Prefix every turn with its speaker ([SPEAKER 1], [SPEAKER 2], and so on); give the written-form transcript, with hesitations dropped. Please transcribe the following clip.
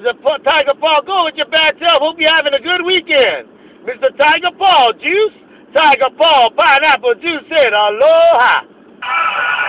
[SPEAKER 1] Tigerpaw, go with your bad self. Hope you're having a good weekend. Mr. Tigerpaw Juice, Tigerpaw Pineapple Juice said aloha.